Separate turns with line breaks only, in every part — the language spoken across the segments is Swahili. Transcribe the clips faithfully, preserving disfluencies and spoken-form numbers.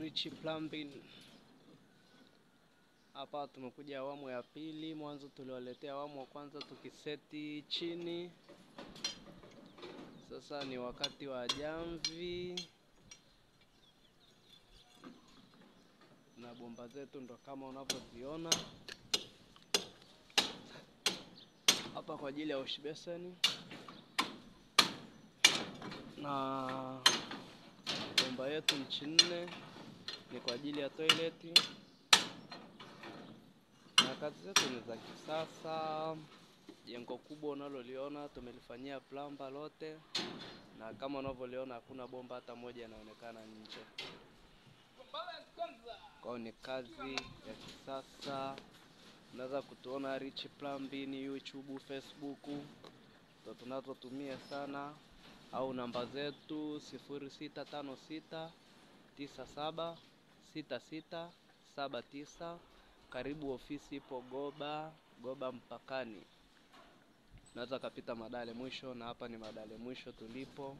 Rich Plumbing. Hapa tumekuja awamu ya pili. Mwanzo tuliwaletea awamu ya kwanza tukiseti chini. Sasa ni wakati wa jamvi. Na bomba zetu ndo kama unavyoziona. Hapa kwa ajili ya wash basin. Na bomba yetu nchi nne ni kwa ajili ya toileti. Na kazi zetu ni za kisasa. Jengo kubwa unaloliona tumelifanyia plamba lote, na kama unavyoliona hakuna bomba hata moja inaonekana nje. Kwa ni kazi ya kisasa. Unaweza kutuona Rich Plumbing YouTube, Facebook, ndio tunazotumia sana, au namba zetu sifuri sita tano sita tisa saba sita sita saba tisa. Karibu ofisi ipo Goba, Goba mpakani. Unaweza kapita Madale Mwisho, na hapa ni Madale Mwisho tulipo.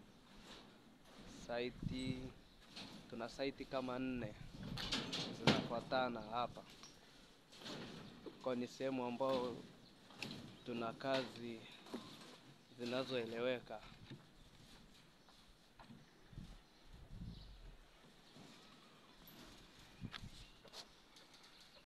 Site tuna site kama nne zinafuatana hapa. Kwa ni sehemu ambao tuna kazi zinazoeleweka.